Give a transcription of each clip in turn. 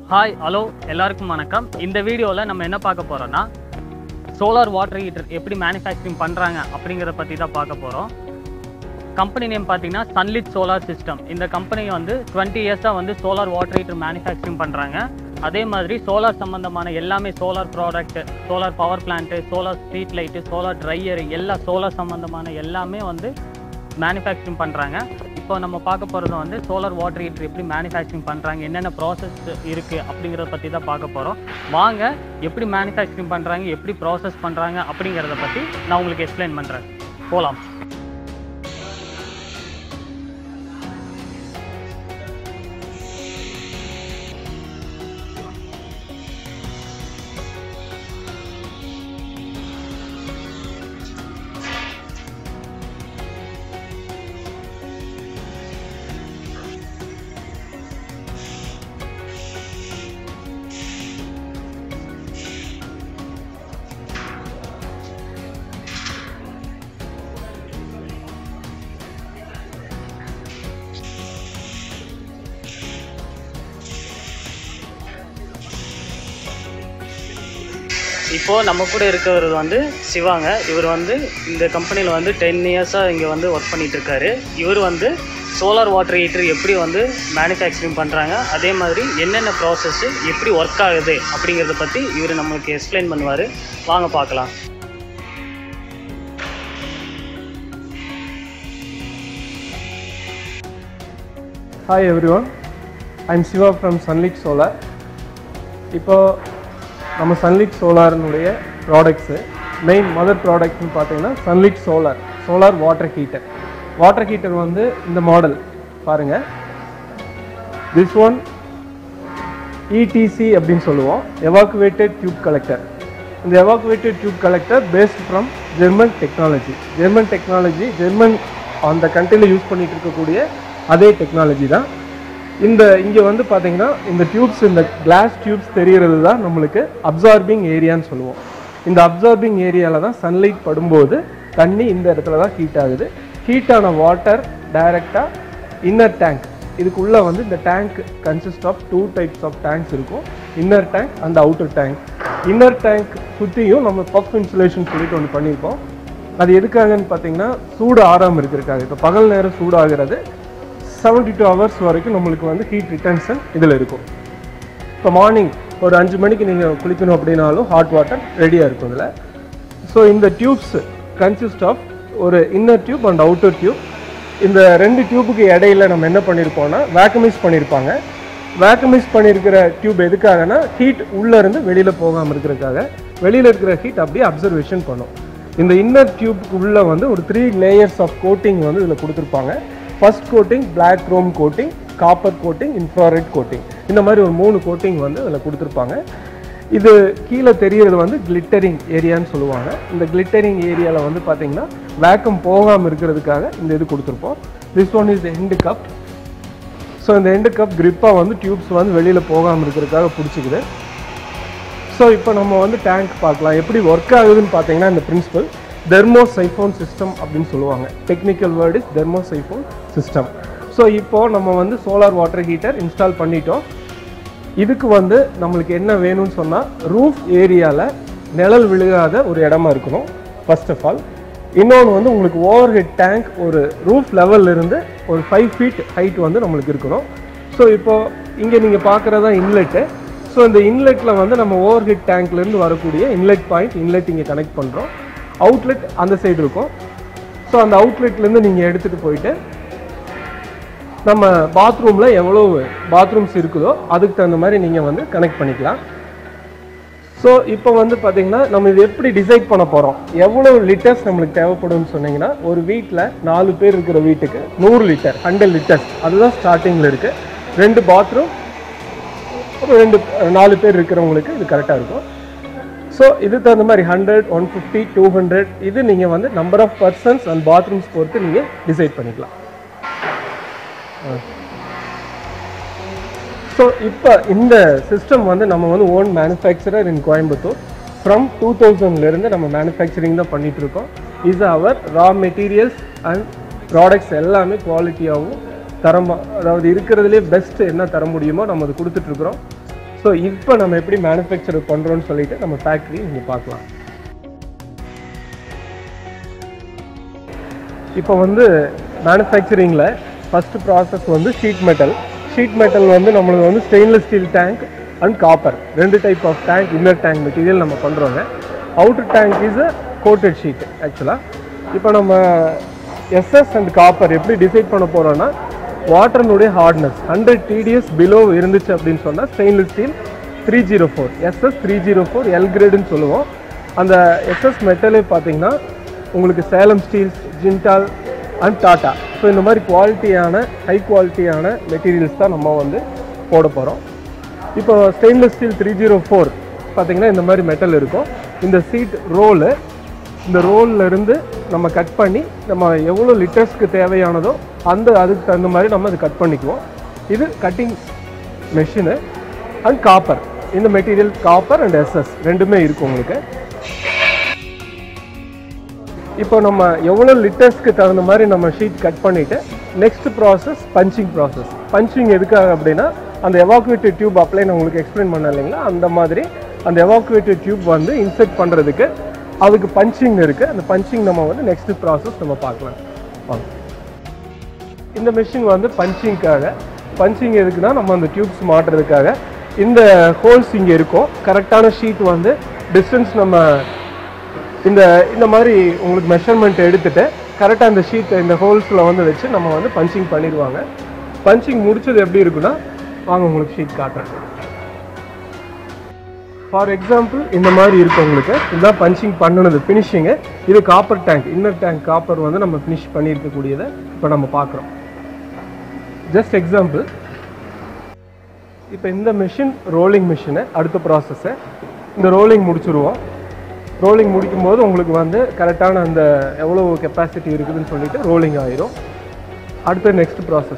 Hi hello எல்லாருக்கும் வணக்கம். இந்த வீடியோவில் நம்ம என்ன பார்க்க போகிறோன்னா சோலார் வாட்டர் ஹீட்டர் எப்படி மேனுஃபேக்சரிங் பண்ணுறாங்க அப்படிங்கிறத பற்றி தான் பார்க்க போகிறோம். கம்பெனி நேம் பார்த்தீங்கன்னா சன்லிட் சோலார் சிஸ்டம். இந்த கம்பெனி வந்து 20 இயர்ஸாக வந்து சோலார் வாட்டர் ஹீட்டர் மேனுஃபேக்சரிங் பண்ணுறாங்க. அதே மாதிரி சோலார் சம்மந்தமான எல்லாமே solar product, solar power plant, solar street light, solar dryer, எல்லா சோலார் சம்மந்தமான எல்லாமே வந்து மேனுஃபேக்சரிங் பண்ணுறாங்க. இப்போ நம்ம பார்க்க போகிறது வந்து சோலார் வாட்டர் ஹீட்டர் எப்படி மேனுஃபேக்சரிங் பண்ணுறாங்க, என்னென்ன ப்ராசஸ் இருக்குது அப்படிங்கிறத பற்றி தான் பார்க்க போகிறோம். வாங்க எப்படி மேனுஃபேக்சரிங் பண்ணுறாங்க, எப்படி ப்ராசஸ் பண்ணுறாங்க அப்படிங்கிறத பற்றி நான் உங்களுக்கு எக்ஸ்பிளைன் பண்ணுறேன். போகலாம். இப்போது நம்ம கூட இருக்கிறவர் வந்து சிவாங்க. இவர் வந்து இந்த கம்பெனியில் வந்து 10 இயர்ஸாக இங்கே வந்து ஒர்க் பண்ணிகிட்ருக்காரு. இவர் வந்து சோலார் வாட்டர் ஹீட்டர் எப்படி வந்து மேனுஃபேக்சரிங் பண்ணுறாங்க, அதே மாதிரி என்னென்ன ப்ராசஸ்ஸு எப்படி ஒர்க் ஆகுது அப்படிங்கிறத பற்றி இவர் நம்மளுக்கு எக்ஸ்பிளைன் பண்ணுவார். வாங்க பார்க்கலாம். Hi everyone, I am Siva from Sunlit Solar. இப்போ நம்ம சன்லிட் சோலார்னுடைய ப்ராடக்ட்ஸு மெயின் மதர் ப்ராடக்ட்னு பார்த்தீங்கன்னா சன்லிட் சோலார் வாட்டர் ஹீட்டர் வந்து இந்த மாடல் பாருங்கள். திஸ் ஒன் இடிசி அப்படின்னு சொல்லுவோம், எவாக்குவேட்டட் டியூப் கலெக்டர். இந்த evacuated tube collector based from German technology. German அந்த கண்ட்ரியில் யூஸ் பண்ணிகிட்டு இருக்கக்கூடிய அதே டெக்னாலஜி தான். இங்கே வந்து பார்த்தீங்கன்னா இந்த டியூப்ஸ், இந்த கிளாஸ் டியூப்ஸ் தெரிகிறது தான் நம்மளுக்கு அப்சார்பிங் ஏரியான்னு சொல்லுவோம். இந்த அப்சார்பிங் ஏரியாவில் தான் சன்லைட் படும்போது தண்ணி இந்த இடத்துல தான் ஹீட் ஆகுது. ஹீட்டான வாட்டர் டைரெக்டாக இன்னர் டேங்க், இதுக்குள்ளே வந்து இந்த tank consist of 2 types of tanks இருக்கும், inner tank and outer tank. Inner tank சுற்றியும் நம்ம பஃப் இன்சுலேஷன் சொல்லிட்டு ஒன்று பண்ணியிருக்கோம். அது எதுக்காகன்னு பார்த்தீங்கன்னா சூடு ஆறாமல் இருக்கிறதுக்காக. இப்போ பகல் நேரம் சூடாகிறது 72 ஹவர்ஸ் வரைக்கும் நம்மளுக்கு வந்து ஹீட் ரிட்டன்ஷன் இதில் இருக்கும். இப்போ மார்னிங் ஒரு 5 மணிக்கு நீங்கள் குளிக்கணும் அப்படின்னாலும் ஹாட் வாட்டர் ரெடியாக இருக்கும் இதில். ஸோ இந்த டியூப்ஸ் கன்சிஸ்ட் ஆஃப் ஒரு inner tube and outer tube. இந்த 2 டியூபுக்கு இடையில நம்ம என்ன பண்ணியிருப்போம்னா வேக்கமைஸ் பண்ணியிருப்பாங்க. வேக்கமைஸ் பண்ணியிருக்கிற டியூப் எதுக்காகனா ஹீட் உள்ளேருந்து வெளியில் போகாமல் இருக்கிறதுக்காக. வெளியில் இருக்கிற ஹீட் அப்படியே அப்சர்வேஷன் பண்ணும். இந்த இன்னர் டியூப்புக்கு உள்ளே வந்து ஒரு 3 லேயர்ஸ் ஆஃப் கோட்டிங் வந்து இதில் கொடுத்துருப்பாங்க. First coating black chrome coating, copper coating, infrared coating, இந்த மாதிரி ஒரு 3 கோட்டிங் வந்து அதில் கொடுத்துருப்பாங்க. இது கீழே தெரிகிறது வந்து கிளிட்டரிங் ஏரியான்னு சொல்லுவாங்க. இந்த கிளிட்டரிங் ஏரியாவில் வந்து பார்த்தீங்கன்னா வேக்கம் போகாமல் இருக்கிறதுக்காக இந்த இது கொடுத்துருப்போம். This one is end cup. So இந்த எண்டு கப் கிரிப்பாக வந்து டியூப்ஸ் வந்து வெளியில் போகாமல் இருக்கிறதுக்காக பிடிச்சிக்குது. ஸோ இப்போ நம்ம வந்து டேங்க் பார்க்கலாம் எப்படி ஒர்க் ஆகுதுன்னு பார்த்தீங்கன்னா இந்த பிரின்சிபல் தெர்மோசைஃபோன் சிஸ்டம் அப்படின்னு சொல்லுவாங்க. Technical word is thermosiphon system. So இப்போது நம்ம வந்து சோலார் வாட்டர் ஹீட்டர் இன்ஸ்டால் பண்ணிட்டோம். இதுக்கு வந்து நம்மளுக்கு என்ன வேணும்னு சொன்னால் ரூஃப் ஏரியாவில் நிழல் விழுகாத ஒரு இடமா இருக்கணும் ஃபர்ஸ்ட் ஆஃப் ஆல். இன்னொன்று வந்து உங்களுக்கு ஓவர் ஹெட் டேங்க் ஒரு ரூஃப் லெவல்லிருந்து ஒரு 5 ஃபீட் ஹைட் வந்து நம்மளுக்கு இருக்கணும். ஸோ இப்போது இங்கே நீங்கள் பார்க்குறதா இன்லெட்டு. ஸோ இந்த இன்லெட்டில் வந்து நம்ம ஓவர் ஹெட் டேங்க்லேருந்து வரக்கூடிய இன்லெட் பாயிண்ட், இன்லெட் இங்கே கனெக்ட் பண்ணுறோம். அவுட்லெட் அந்த சைடு இருக்கும். ஸோ அந்த அவுட்லெட்லேருந்து நீங்கள் எடுத்துகிட்டு போயிட்டு நம்ம பாத்ரூமில் எவ்வளோ பாத்ரூம்ஸ் இருக்குதோ அதுக்கு தகுந்த மாதிரி நீங்கள் வந்து கனெக்ட் பண்ணிக்கலாம். ஸோ இப்போ வந்து பார்த்தீங்கன்னா நம்ம இது எப்படி டிசைட் பண்ண போகிறோம், எவ்வளோ லிட்டர்ஸ் நம்மளுக்கு தேவைப்படும்னு சொன்னீங்கன்னா ஒரு வீட்டில் 4 பேர் இருக்கிற வீட்டுக்கு 100 லிட்டர் 100 லிட்டர்ஸ் அதுதான் ஸ்டார்டிங்கில் இருக்குது. 2 பாத்ரூம், ஒரு 4 பேர் இருக்கிறவங்களுக்கு இது கரெக்டாக இருக்கும். ஸோ இது தகுந்த மாதிரி 100, 150, 200 இது நீங்கள் வந்து number of persons and bathrooms பொறுத்து நீங்கள் டிசைட் பண்ணிக்கலாம். ஸோ இப்போ இந்த சிஸ்டம் வந்து நம்ம வந்து own manufacturer in Coimbatore. From 2000லேருந்து நம்ம மேனுஃபேக்சரிங் தான் பண்ணிகிட்ருக்கோம். Is our raw materials and products எல்லாமே குவாலிட்டியாகவும் தரம், அதாவது இருக்கிறதுலே பெஸ்ட் என்ன தர முடியுமோ நம்ம அது கொடுத்துட்ருக்குறோம். ஸோ இப்போ நம்ம எப்படி மேனுஃபேக்சர் பண்ணுறோன்னு சொல்லிட்டு நம்ம ஃபேக்ட்ரி இங்கே பார்க்கலாம். இப்போ வந்து மேனுஃபேக்சரிங்கில் ஃபஸ்ட்டு ப்ராசஸ் வந்து ஷீட் மெட்டல் வந்து நம்மளுக்கு வந்து stainless steel tank and copper 2 type of tank, inner tank material நம்ம பண்ணுறோங்க. Outer tank is a coated sheet. ஆக்சுவலாக இப்போ நம்ம எஸ்எஸ் அண்ட் காப்பர் எப்படி டிசைட் பண்ண போகிறோன்னா, வாட்டர்னுடைய ஹார்ட்னஸ் 100 TDS பிலோ இருந்துச்சு அப்படின்னு சொன்னால் ஸ்டெயின்லெஸ் ஸ்டீல் 304 SS 304 எல் கிரேடுன்னு சொல்லுவோம். அந்த எஸ்எஸ் மெட்டலே பார்த்தீங்கன்னா உங்களுக்கு Salem steels, Jindal and Tata, so இந்த மாதிரி குவாலிட்டியான ஹை குவாலிட்டியான மெட்டீரியல்ஸ் தான் நம்ம வந்து போட போகிறோம். இப்போ ஸ்டெயின்லெஸ் ஸ்டீல் 304 பார்த்தீங்கன்னா இந்த மாதிரி மெட்டல் இருக்கும். இந்த சீட் ரோலு, இந்த ரோல்லேருந்து நம்ம கட் பண்ணி நம்ம எவ்வளோ லிட்டர்ஸ்க்கு தேவையானதோ அதுக்கு தகுந்த மாதிரி நம்ம அது கட் பண்ணிக்குவோம். இது கட்டிங் மெஷினு. அண்ட் காப்பர், இந்த மெட்டீரியல் காப்பர் அண்ட் எஸ்எஸ் ரெண்டுமே இருக்கும் உங்களுக்கு. இப்போ நம்ம எவ்வளோ லிட்டர்ஸ்க்கு தகுந்த மாதிரி நம்ம ஷீட் கட் பண்ணிவிட்டு next process punching process. Punching எதுக்காக அப்படின்னா, அந்த எவாக்குவேட்டட் டியூப் அப்ளை நான் உங்களுக்கு எக்ஸ்பிளைன் பண்ண இல்லைங்களா, அந்த மாதிரி அந்த எவாக்குவேட்டட் டியூப் வந்து இன்செர்ட் பண்ணுறதுக்கு அதுக்கு பஞ்சிங் இருக்குது. அந்த பஞ்சிங் நம்ம வந்து நெக்ஸ்ட் ப்ராசஸ் நம்ம பார்க்கலாம். இந்த மிஷின் வந்து பஞ்சிங் எதுக்குன்னா, நம்ம அந்த டியூப்ஸ் மாட்டுறதுக்காக. இந்த ஹோல்ஸ் இங்கே இருக்கும். கரெக்டான ஷீட் வந்து டிஸ்டன்ஸ் நம்ம இந்த மாதிரி உங்களுக்கு மெஷர்மெண்ட் எடுத்துகிட்டு கரெக்டாக அந்த ஷீட்டை இந்த ஹோல்ஸில் வந்து வச்சு நம்ம வந்து பஞ்சிங் பண்ணிடுவாங்க. பஞ்சிங் முடிச்சது எப்படி இருக்குன்னா, வாங்க உங்களுக்கு ஷீட் காட்டுறேன். ஃபார் எக்ஸாம்பிள் இந்த மாதிரி இருக்கும் உங்களுக்கு. இதுதான் பஞ்சிங் பண்ணினது ஃபினிஷிங்கு. இது copper tank, inner tank copper வந்து நம்ம ஃபினிஷ் பண்ணியிருக்கக்கூடியதை இப்போ நம்ம பார்க்குறோம். Just example. இப்போ இந்த மிஷின் ரோலிங் மிஷினு. அடுத்த ப்ராசஸ்ஸை இந்த ரோலிங் முடிச்சுருவோம். ரோலிங் முடிக்கும்போது உங்களுக்கு வந்து கரெக்டான அந்த எவ்வளோ கெப்பாசிட்டி இருக்குதுன்னு சொல்லிட்டு ரோலிங் ஆயிரும். அடுத்த நெக்ஸ்ட் ப்ராசஸ்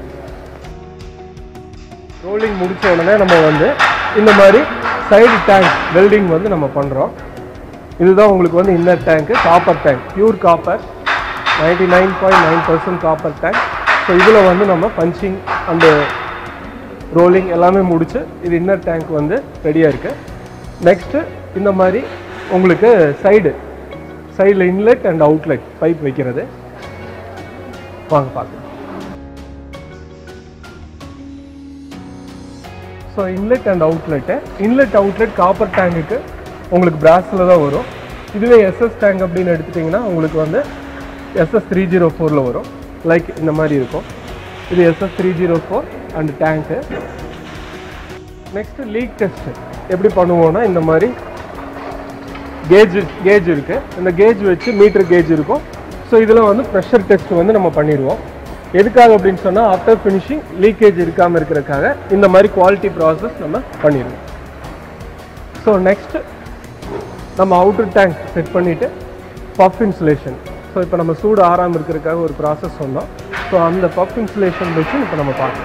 ரோலிங் முடித்த உடனே நம்ம வந்து இந்த மாதிரி சைடு டேங்க் வெல்டிங் வந்து நம்ம பண்ணுறோம். இதுதான் உங்களுக்கு வந்து இன்னர் டேங்க்கு, copper tank, pure copper 99.9% copper tank. So இதில் வந்து நம்ம பஞ்சிங் அந்த ரோலிங் எல்லாமே முடிச்சு இது இன்னர் டேங்க் வந்து ரெடியாக இருக்குது. நெக்ஸ்ட்டு இந்த மாதிரி உங்களுக்கு சைடில் இன்லெட் அண்ட் அவுட்லெட் பைப் வைக்கிறது. வாங்க பார்க்கலாம். So inlet and outlet copper டேங்குக்கு உங்களுக்கு பிராஸில் தான் வரும். இதுவே எஸ்எஸ் டேங்க் அப்படின்னு எடுத்துட்டிங்கன்னா உங்களுக்கு வந்து SS 304 வரும். லைக் இந்த மாதிரி இருக்கும். இது SS 304 அண்ட் டேங்க்கு. நெக்ஸ்ட்டு லீக் டெஸ்ட் எப்படி பண்ணுவோன்னா, இந்த மாதிரி கேஜ் இருக்குது. இந்த கேஜ் வச்சு மீட்டர் கேஜ் இருக்கும். ஸோ இதில் வந்து ப்ரெஷர் டெஸ்ட் வந்து நம்ம பண்ணிடுவோம். எதுக்காக அப்படின்னு சொன்னால், ஆஃப்டர் ஃபினிஷிங் லீக்கேஜ் இருக்காமல் இருக்கிறதுக்காக இந்த மாதிரி குவாலிட்டி ப்ராசஸ் நம்ம பண்ணிடுவோம். ஸோ நெக்ஸ்ட் நம்ம அவுட்டர் டேங்க் செட் பண்ணிவிட்டு பஃப் இன்சுலேஷன். ஸோ இப்போ நம்ம சூடு ஆறாமல் இருக்கிறதுக்காக ஒரு ப்ராசஸ் சொன்னோம். ஸோ அந்த பஃப் இன்சுலேஷன் வச்சு இப்போ நம்ம பார்க்கலாம்.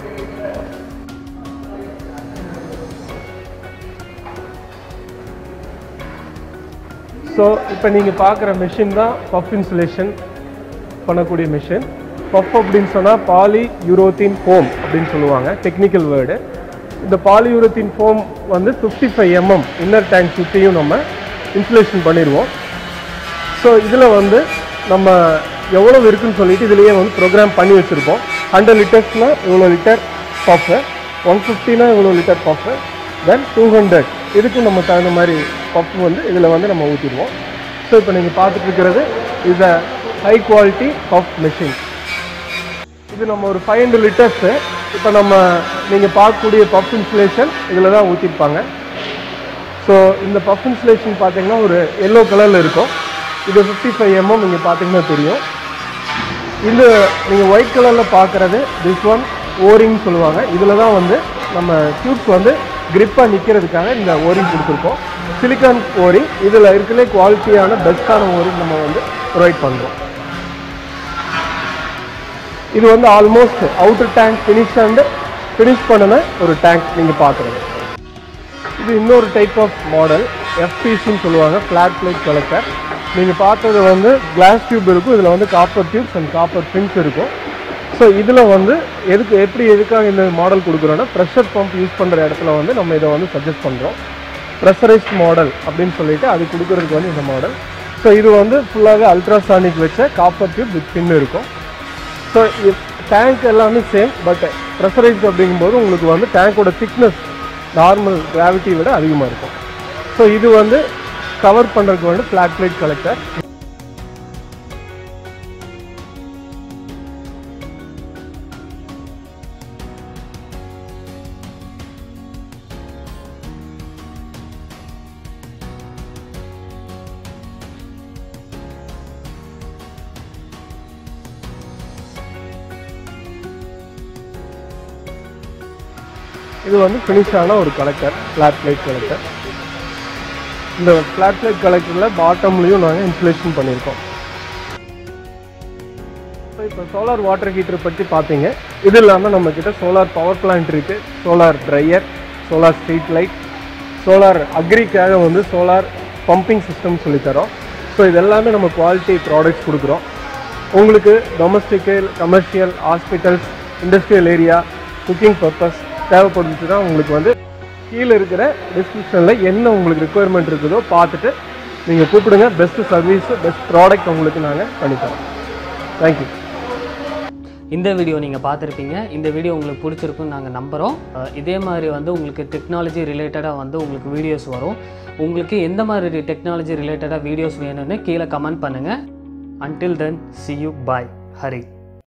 ஸோ இப்போ நீங்கள் பார்க்குற மிஷின் தான் பஃப் இன்சுலேஷன் பண்ணக்கூடிய மிஷின். பஃப் அப்படின்னு சொன்னால் பாலி யூரோத்தீன் ஃபோம் அப்படின்னு சொல்லுவாங்க, டெக்னிக்கல் வேர்டு. இந்த பாலி யூரோத்தீன் ஃபோம் வந்து 55 mm இன்னர் டேங்க் சுற்றியும் நம்ம இன்சுலேஷன் பண்ணிடுவோம். ஸோ இதில் வந்து நம்ம எவ்வளோ இருக்குன்னு சொல்லிட்டு இதுலேயே வந்து ப்ரோக்ராம் பண்ணி வச்சுருப்போம். 100 லிட்டர்ஸ்னால் இவ்வளோ லிட்டர் பஃப்பு, 150னா இவ்வளோ லிட்டர் பஃப்பு, தென் 200 இதுக்கு நம்ம தகுந்த மாதிரி பஃப் வந்து இதில் வந்து நம்ம ஊற்றிடுவோம். ஸோ இப்போ நீங்கள் பார்த்துட்டு இருக்கிறது is a high quality PUF machine. இது நம்ம ஒரு 500 லிட்டர்ஸு இப்போ நீங்கள் பார்க்கக்கூடிய பஃப் இன்சுலேஷன் இதில் தான் ஊற்றிருப்பாங்க. ஸோ இந்த பஃப் இன்சுலேஷன் பார்த்தீங்கன்னா ஒரு எல்லோ கலரில் இருக்கும். இது 55 mm நீங்கள் பார்த்தீங்கன்னா தெரியும். இது நீங்கள் ஒயிட் கலரில் பார்க்குறது திஸ் ஒன் ஓரிங் சொல்லுவாங்க. இதில் தான் வந்து நம்ம டியூப்ஸ் வந்து கிரிப்பாக நிற்கிறதுக்காக இந்த ஓரிங் கொடுத்துருக்கோம். Silicone O ring. இதில் இருக்கிற குவாலிட்டியான பெஸ்ட்டான ஓரிங் நம்ம வந்து ப்ரொவைட் பண்ணுறோம். இது வந்து ஆல்மோஸ்ட் அவுட்டர் டேங்க் ஃபினிஷ் பண்ணின ஒரு டேங்க் நீங்கள் பார்க்குறது. இது இன்னொரு டைப் ஆஃப் மாடல், FPCன்னு சொல்லுவாங்க, ஃப்ளாட் பிளேட் கலெக்டர். நீங்கள் பார்த்தது வந்து கிளாஸ் டியூப் இருக்கும். இதில் வந்து copper tubes and copper fins இருக்கும். ஸோ ஸோ இதில் வந்து எதுக்காக இந்த மாடல் கொடுக்குறோன்னா ப்ரெஷர் பம்ப் யூஸ் பண்ணுற இடத்துல வந்து நம்ம இதை வந்து சஜஸ்ட் பண்ணுறோம். ப்ரெஷரைஸ்ட் மாடல் அப்படின்னு சொல்லிட்டு அது கொடுக்குறதுக்கு வந்து இந்த மாடல். ஸோ இது வந்து ஃபுல்லாகவே அல்ட்ராசானிக் வச்ச காப்பர் டியூப் வித் பின் இருக்கும். ஸோ டேங்க் எல்லாமே சேம், பட் ப்ரெஷரைஸ்ட் அப்படிங்கும்போது உங்களுக்கு வந்து டேங்கோட திக்னஸ் நார்மல் கிராவிட்டி விட அதிகமாக இருக்கும். ஸோ இது வந்து கவர் பண்ணுறதுக்கு வந்து ஃப்ளாட் பிளேட் கலெக்டர். இது வந்து ஃபினிஷான ஒரு கலெக்டர், ஃப்ளாட் பிளேட் கலெக்டர். இந்த ஃப்ளாட் பிளேட் கலெக்டரில் பாட்டம்லேயும் நாங்கள் இன்சுலேஷன் பண்ணியிருக்கோம். ஸோ இப்போ சோலார் வாட்டர் ஹீட்டர் பற்றி பார்த்தீங்க. இது இல்லாமல் நம்மக்கிட்ட சோலார் பவர் பிளான்ட் இருக்குது, solar dryer, solar street light, solar அக்ரிக்காக வந்து சோலார் பம்பிங் சிஸ்டம் சொல்லித்தரோம். ஸோ இது எல்லாமே நம்ம குவாலிட்டி ப்ராடக்ட்ஸ் கொடுக்குறோம். உங்களுக்கு domestic, commercial, hospitals, industrial area, cooking purpose தேவைப்படுச்சுன்னா உங்களுக்கு வந்து கீழே இருக்கிற டிஸ்கிரிப்ஷனில் என்ன உங்களுக்கு ரெக்குயர்மெண்ட் இருக்குதோ பார்த்துட்டு நீங்கள் கூப்பிடுங்க. பெஸ்ட்டு சர்வீஸு, பெஸ்ட் ப்ராடக்ட் உங்களுக்கு நாங்கள் பண்ணித்தரோம். தேங்க்யூ. இந்த வீடியோ நீங்கள் பார்த்துருப்பீங்க. இந்த வீடியோ உங்களுக்கு பிடிச்சிருக்குன்னு நாங்கள் நம்புகிறோம். இதே மாதிரி வந்து உங்களுக்கு டெக்னாலஜி ரிலேட்டடாக வந்து உங்களுக்கு வீடியோஸ் வரும். உங்களுக்கு எந்த மாதிரி டெக்னாலஜி ரிலேட்டடாக வீடியோஸ் வேணும்னு கீழே கமெண்ட் பண்ணுங்கள். Until then, see you. Bye. Hari.